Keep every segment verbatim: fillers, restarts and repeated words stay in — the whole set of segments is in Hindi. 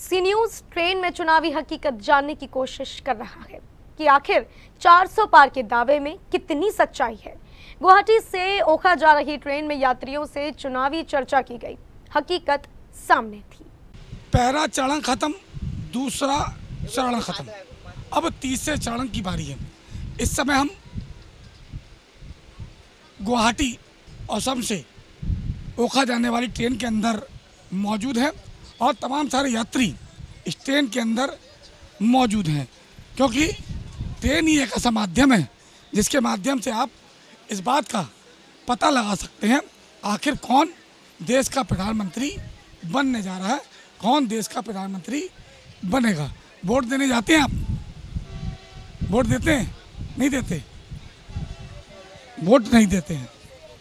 सी न्यूज ट्रेन में चुनावी हकीकत जानने की कोशिश कर रहा है कि आखिर चार सौ पार के दावे में कितनी सच्चाई है। गुवाहाटी से ओखा जा रही ट्रेन में यात्रियों से चुनावी चर्चा की गई, हकीकत सामने थी। पहला चरण खत्म, दूसरा चरण खत्म, अब तीसरे चरण की बारी है। इस समय हम गुवाहाटी असम से ओखा जाने वाली ट्रेन के अंदर मौजूद हैं और तमाम सारे यात्री इस ट्रेन के अंदर मौजूद हैं, क्योंकि ट्रेन ही एक ऐसा माध्यम है जिसके माध्यम से आप इस बात का पता लगा सकते हैं आखिर कौन देश का प्रधानमंत्री बनने जा रहा है, कौन देश का प्रधानमंत्री बनेगा। वोट देने जाते हैं आप? वोट देते हैं? नहीं देते? वोट नहीं देते हैं।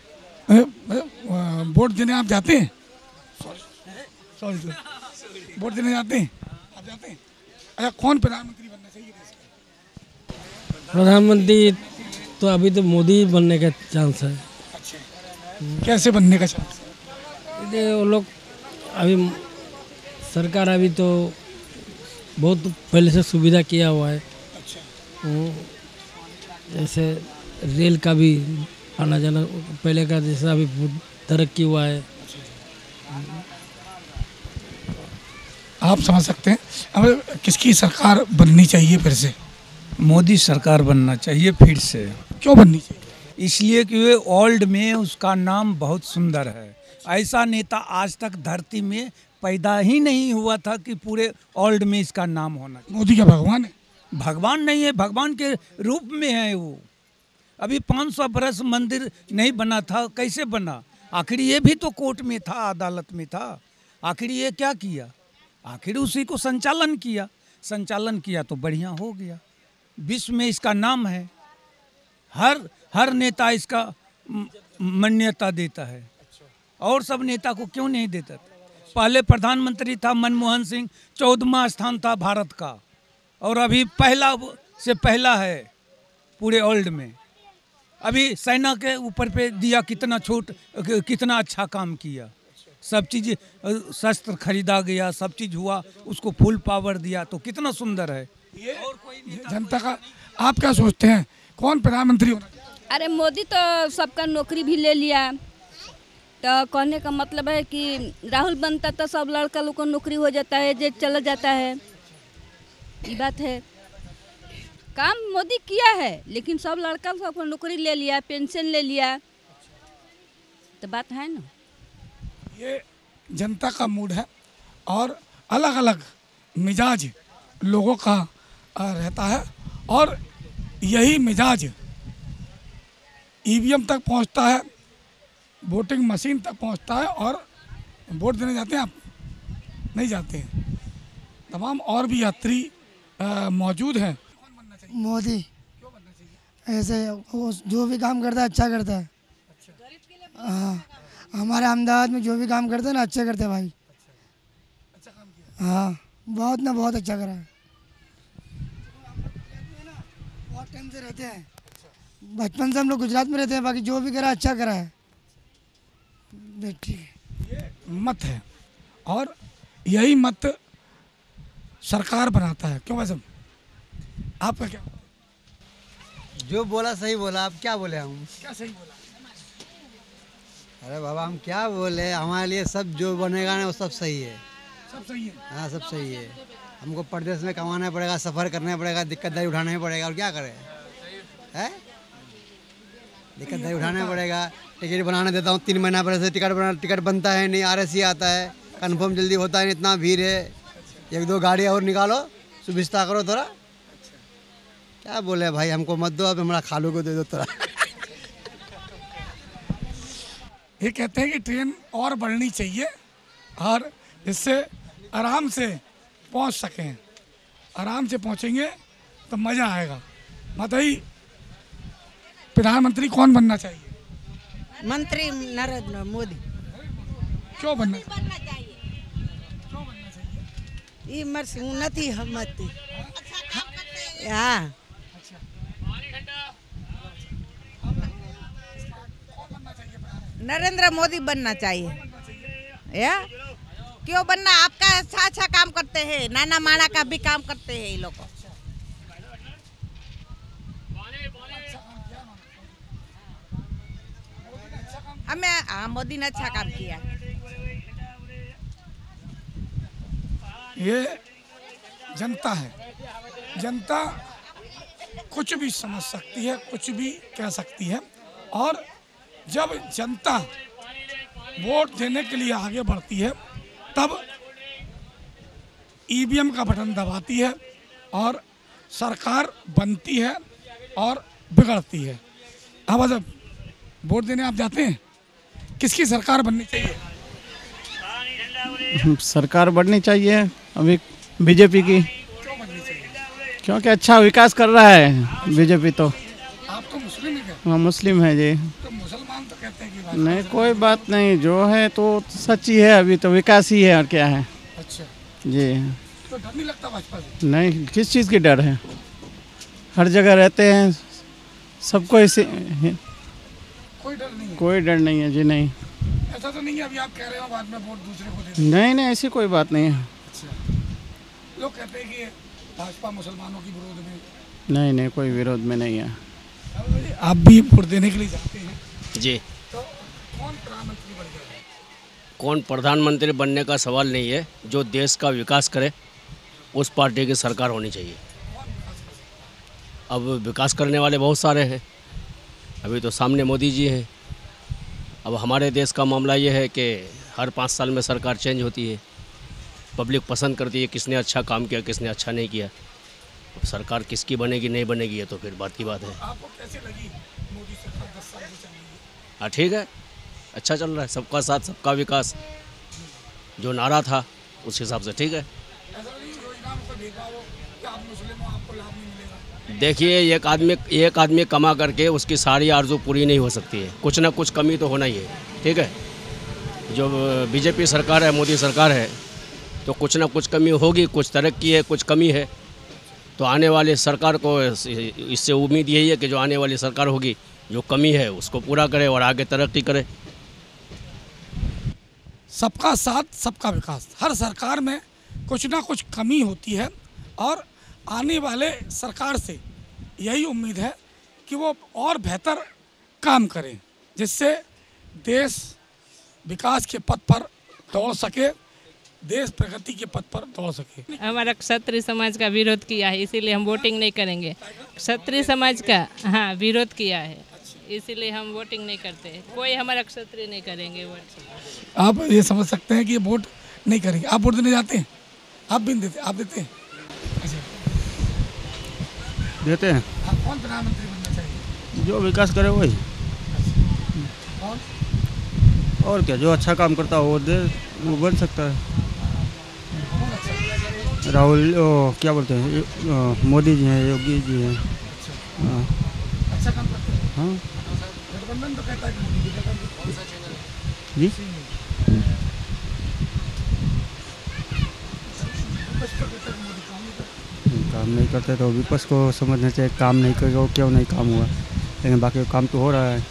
वोट देने आप जाते हैं? सॉरी सॉरी वोट देने जाते हैं? आप जाते हैं? अच्छा, कौन प्रधानमंत्री बनना चाहिए देश का? प्रधानमंत्री तो अभी तो मोदी बनने का चांस है। अच्छा, कैसे बनने का चांस है? वो लोग अभी सरकार अभी तो बहुत पहले से सुविधा किया हुआ है। अच्छा, जैसे रेल का भी आना जाना पहले का जैसा अभी तरक्की हुआ है। आप समझ सकते हैं। अब किसकी सरकार बननी चाहिए फिर से? मोदी सरकार बनना चाहिए फिर से। क्यों बननी चाहिए? इसलिए कि वे ओल्ड में उसका नाम बहुत सुंदर है। ऐसा नेता आज तक धरती में पैदा ही नहीं हुआ था कि पूरे ओल्ड में इसका नाम होना। मोदी क्या भगवान है? भगवान नहीं है, भगवान के रूप में है वो। अभी पाँच सौ बरस मंदिर नहीं बना था, कैसे बना? आखिर ये भी तो कोर्ट में था, अदालत में था। आखिर ये क्या किया? आखिर उसी को संचालन किया। संचालन किया तो बढ़िया हो गया। विश्व में इसका नाम है, हर हर नेता इसका मान्यता देता है। और सब नेता को क्यों नहीं देता? पहले प्रधानमंत्री था मनमोहन सिंह, चौदहवां स्थान था भारत का, और अभी पहला से पहला है पूरे वर्ल्ड में। अभी सेना के ऊपर पे दिया, कितना छोट कितना अच्छा काम किया। सब चीज़ शस्त्र खरीदा गया, सब चीज़ हुआ, उसको फुल पावर दिया, तो कितना सुंदर है। ये जनता का आप क्या सोचते हैं कौन प्रधानमंत्री होना चाहिए? अरे मोदी तो सबका नौकरी भी ले लिया, तो कहने का मतलब है कि राहुल बनता तो सब लड़का लोग को नौकरी हो जाता है, जे चला जाता है। ये बात है, काम मोदी किया है, लेकिन सब लड़का सबको नौकरी ले लिया, पेंशन ले लिया, तो बात है ना। ये जनता का मूड है और अलग अलग मिजाज लोगों का रहता है, और यही मिजाज ईवीएम तक पहुंचता है, वोटिंग मशीन तक पहुंचता है। और वोट देने जाते हैं आप? नहीं जाते हैं। तमाम और भी यात्री मौजूद हैं। मोदी। क्यों बनना चाहिए? ऐसे वो जो भी काम करता है अच्छा करता है। हाँ, हमारे अहमदाबाद में जो भी काम करते हैं ना अच्छे करते हैं भाई। अच्छा काम किया। हाँ, बहुत ना बहुत अच्छा करा है। बहुत टाइम से रहते हैं, बचपन से हम लोग गुजरात में रहते हैं, बाकी जो भी करा अच्छा करा है। ठीक है, ये मत है और यही मत सरकार बनाता है। क्यों वैसे आपका क्या? जो बोला सही बोला। अब क्या बोले हम? क्या सही बोला? अरे बाबा हम क्या बोले, हमारे लिए सब जो बनेगा ना वो सब सही है। सब सही है। हाँ सब सही है। हमको परदेश में कमाना पड़ेगा, सफ़र करना पड़ेगा, दिक्कतदारी उठाना पड़ेगा, और क्या करें? है दिक्कतदारी उठाना पड़ेगा। टिकट बनाने देता हूँ तीन महीना पहले से, टिकट बना टिकट बनता है नहीं, आरएसी आता है, कंफर्म जल्दी होता है नहीं, इतना भीड़ है। एक दो गाड़ी और निकालो, सुविस्ता करो थोड़ा। क्या बोले भाई, हमको मत दो, अब हमारा खालू को दे दो थोड़ा। ये कहते हैं कि ट्रेन और बढ़नी चाहिए और इससे आराम से पहुंच सकें। आराम से पहुंचेंगे तो मज़ा आएगा। बताइए प्रधानमंत्री कौन बनना चाहिए? मंत्री नरेंद्र मोदी। क्यों बनना बनना चाहिए? ये मर्स उन्नति हमती। हाँ, नरेंद्र मोदी बनना चाहिए। या क्यों बनना? आपका अच्छा अच्छा काम करते करते हैं, नाना माना का भी काम करते हैं ये लोग। हमें हाँ मोदी ने अच्छा काम किया। ये जनता है, जनता कुछ भी समझ सकती है, कुछ भी कह सकती है, और जब जनता वोट देने के लिए आगे बढ़ती है तब ईवीएम का बटन दबाती है और सरकार बनती है और बिगड़ती है। अब जब वोट देने आप जाते हैं, किसकी सरकार बननी चाहिए? सरकार बननी चाहिए अभी बीजेपी की, क्योंकि अच्छा विकास कर रहा है बीजेपी। तो आप तो मुस्लिम हैं क्या? हाँ मुस्लिम है जी। तो मुसलमान तो कहते हैं कि भाई नहीं कोई बात नहीं, जो है तो सच्ची है, अभी तो विकास ही है और क्या है। अच्छा, जी तो डर नहीं लगता भाजपा से? नहीं, किस चीज़ की डर है, हर जगह रहते हैं, सबको इसे कोई डर नहीं है? कोई डर नहीं है जी। नहीं ऐसा तो नहीं है अभी आप कह रहे हो बाद में वोट दूसरे को दे दें? नहीं नहीं ऐसी कोई बात नहीं है। अच्छा, लोग कहते हैं कि भाजपा मुसलमानों की विरोध में। नहीं नहीं कोई विरोध में नहीं है। आप भी वोट देने के लिए जाते हैं, जी। तो कौन प्रधानमंत्री बन गया? कौन प्रधानमंत्री बनने का सवाल नहीं है, जो देश का विकास करे उस पार्टी की सरकार होनी चाहिए। अब विकास करने वाले बहुत सारे हैं, अभी तो सामने मोदी जी हैं। अब हमारे देश का मामला ये है कि हर पाँच साल में सरकार चेंज होती है, पब्लिक पसंद करती है किसने अच्छा काम किया किसने अच्छा नहीं किया। अब सरकार किसकी बनेगी नहीं बनेगी ये तो फिर बात की बात है। आपको कैसे लगी मोदी सरकार दस साल से चल रही है? हाँ ठीक है, अच्छा चल रहा है, सबका साथ सबका विकास जो नारा था उस हिसाब से ठीक है। ऐसा नहीं योजनाओं को देखा हो कि आप मुस्लिम हो आपको लाभ नहीं मिलेगा? देखिए, एक आदमी एक आदमी कमा करके उसकी सारी आरजू पूरी नहीं हो सकती है, कुछ ना कुछ कमी तो होना ही है, ठीक है। जो बीजेपी सरकार है, मोदी सरकार है, तो कुछ ना कुछ कमी होगी, कुछ तरक्की है कुछ कमी है। तो आने वाली सरकार को इससे उम्मीद यही है कि जो आने वाली सरकार होगी जो कमी है उसको पूरा करे और आगे तरक्की करे। सबका साथ सबका विकास, हर सरकार में कुछ ना कुछ कमी होती है और आने वाले सरकार से यही उम्मीद है कि वो और बेहतर काम करें, जिससे देश विकास के पथ पर दौड़ सके, देश प्रगति के पथ पर दौड़ सके। हमारा क्षत्रिय समाज का विरोध किया है, इसीलिए हम वोटिंग नहीं करेंगे। क्षत्रिय समाज का हाँ विरोध किया है, इसीलिए हम वोटिंग नहीं करते। कोई हमारा क्षत्रिय नहीं करेंगे वोट। आप ये समझ सकते हैं कि ये वोट नहीं करेंगे। आप वोट देने जाते हैं? आप भी नहीं देते? आप देते हैं? देते हैं। आप कौन प्रधानमंत्री बनना चाहिए? जो विकास करे वही, कौन? और क्या, जो अच्छा काम करता है वो दे वो बन सकता है। राहुल ओ, क्या बोलते हैं ये, ओ, मोदी जी हैं, योगी जी हैं। हाँ अच्छा काम करते हैं। हाँ गठबंधन तो कहता है कि मोदी गठबंधन जी काम नहीं करते तो विपक्ष को समझना चाहिए, काम नहीं करेगा क्यों नहीं काम हुआ, लेकिन बाकी काम तो हो रहा है।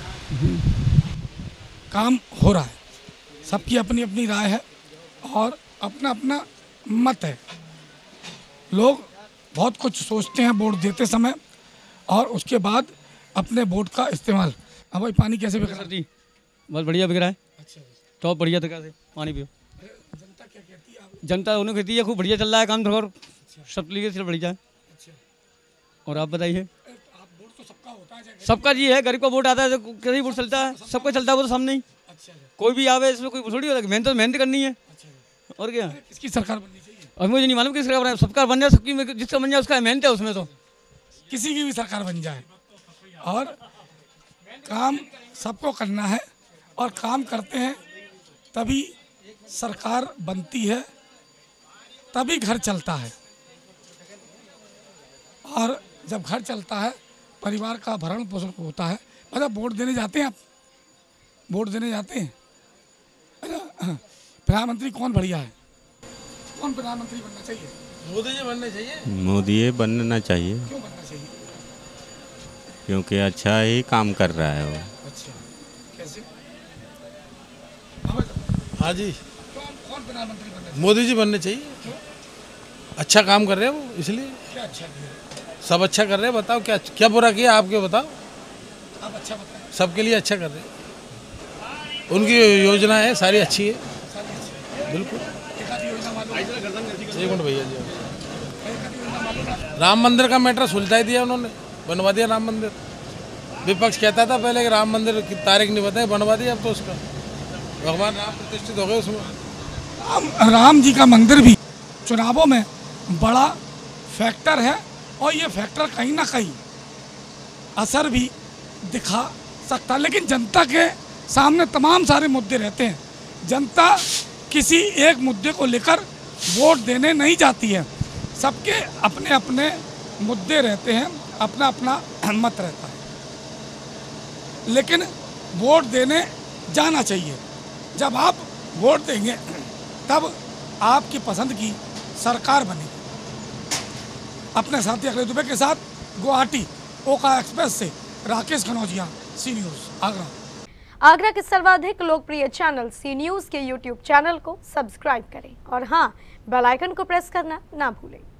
काम हो रहा है, सबकी अपनी अपनी राय है और अपना अपना मत है। लोग बहुत कुछ सोचते हैं वोट देते समय और उसके बाद अपने वोट का इस्तेमाल। हाँ भाई, पानी कैसे बिक रहा है? जी बहुत बढ़िया बिक रहा है। अच्छा, टॉप बढ़िया तरीका से पानी पियो। जनता क्या कहती है? जनता उन्हें कहती है खूब बढ़िया चल रहा है काम, थोड़ा सब तरीके से बढ़िया। अच्छा, और आप बताइए? आप वोट तो सबका होता है, सबका जी है, गरीब का वोट आता है तो कहीं वोट चलता है, सबका चलता है वो तो सामने ही। अच्छा, कोई भी आवे इसमें कोई थोड़ी होता है, मेहनत तो मेहनत करनी है। और क्या, किसकी सरकार बननी चाहिए? और मुझे नहीं मालूम किस सरकार, सबका बन जाए, सबकी जिसका बन जाए उसका मेहनत है उसमें। तो किसी की भी सरकार बन जाए और काम सबको करना है और काम करते हैं तभी सरकार बनती है, तभी घर चलता है। और जब घर चलता है परिवार का भरण पोषण होता है। मतलब वोट देने जाते हैं आप? वोट देने जाते हैं? अच्छा, प्रधानमंत्री कौन बढ़िया है? कौन प्रधानमंत्री बनना चाहिए? मोदी जी बनने चाहिए। मोदी ये बनना चाहिए। क्यों बनना चाहिए? क्योंकि अच्छा ही काम कर रहा है वो। अच्छा, कैसे? हाँ जी, कौन कौन प्रधानमंत्री बनना चाहिए? मोदी जी बनने चाहिए। क्यों? अच्छा काम कर रहे हैं वो, इसलिए सब अच्छा कर रहे हैं। बताओ क्या क्या बुरा किया आपके, बताओ आप अच्छा बताएं। सबके लिए अच्छा कर रहे हैं। उनकी योजना है सारी अच्छी है, बिल्कुल। एक मिनट भैया जी, राम मंदिर का मैटर सुलझा ही दिया उन्होंने, बनवा दिया राम मंदिर। विपक्ष कहता था पहले कि राम मंदिर की तारीख नहीं बताई, बनवा दिया अब तो उसका, भगवान राम प्रतिष्ठित हो गए उसमें। राम, राम जी का मंदिर भी चुनावों में बड़ा फैक्टर है और ये फैक्टर कहीं ना कहीं असर भी दिखा सकता है। लेकिन जनता के सामने तमाम सारे मुद्दे रहते हैं, जनता किसी एक मुद्दे को लेकर वोट देने नहीं जाती है, सबके अपने अपने मुद्दे रहते हैं, अपना अपना मत रहता है। लेकिन वोट देने जाना चाहिए। जब आप वोट देंगे तब आपकी पसंद की सरकार बनेगी। अपने साथी अखिलेश दुबे के साथ गुवाहाटी ओखा एक्सप्रेस से राकेश कनौजिया, सी न्यूज़, आगरा। आगरा के सर्वाधिक लोकप्रिय चैनल सी न्यूज़ के यूट्यूब चैनल को सब्सक्राइब करें और हाँ, बेल आइकन को प्रेस करना ना भूलें।